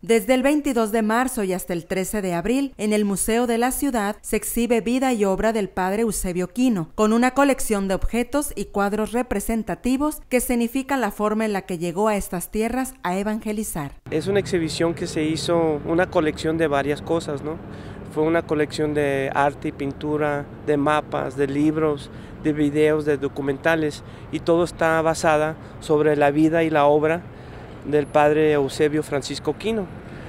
Desde el 22 de marzo y hasta el 13 de abril, en el Museo de la Ciudad se exhibe vida y obra del padre Eusebio Quino, con una colección de objetos y cuadros representativos que significan la forma en la que llegó a estas tierras a evangelizar. Es una exhibición que se hizo, una colección de varias cosas, ¿no? Fue una colección de arte y pintura, de mapas, de libros, de videos, de documentales, y todo está basada sobre la vida y la obra del padre Eusebio Francisco Quino.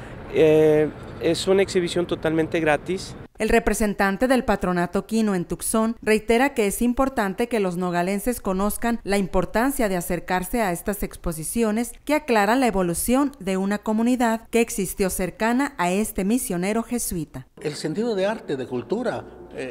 Es una exhibición totalmente gratis. El representante del patronato Quino en Tucson reitera que es importante que los nogalenses conozcan la importancia de acercarse a estas exposiciones que aclaran la evolución de una comunidad que existió cercana a este misionero jesuita. El sentido de arte, de cultura,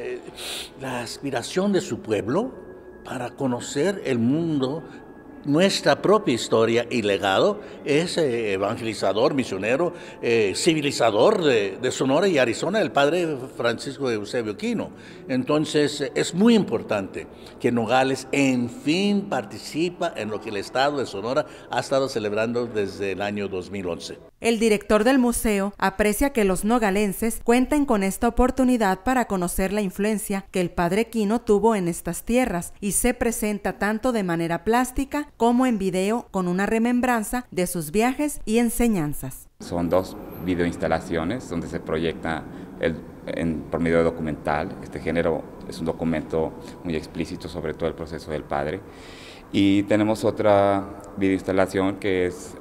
la aspiración de su pueblo para conocer el mundo, nuestra propia historia y legado, es evangelizador, misionero, civilizador de Sonora y Arizona, el padre Francisco Eusebio Quino. Entonces es muy importante que Nogales en fin participa en lo que el estado de Sonora ha estado celebrando desde el año 2011. El director del museo aprecia que los nogalenses cuenten con esta oportunidad para conocer la influencia que el padre Quino tuvo en estas tierras y se presenta tanto de manera plástica como en video con una remembranza de sus viajes y enseñanzas. Son dos videoinstalaciones donde se proyecta por medio de documental. Este género es un documento muy explícito sobre todo el proceso del padre. Y tenemos otra videoinstalación que es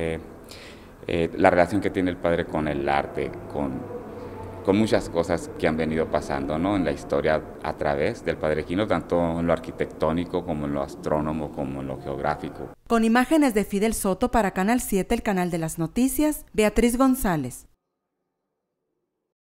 la relación que tiene el padre con el arte, con muchas cosas que han venido pasando, ¿no?, en la historia a través del padre Quino, tanto en lo arquitectónico como en lo astrónomo, como en lo geográfico. Con imágenes de Fidel Soto para Canal 7, el canal de las noticias, Beatriz González.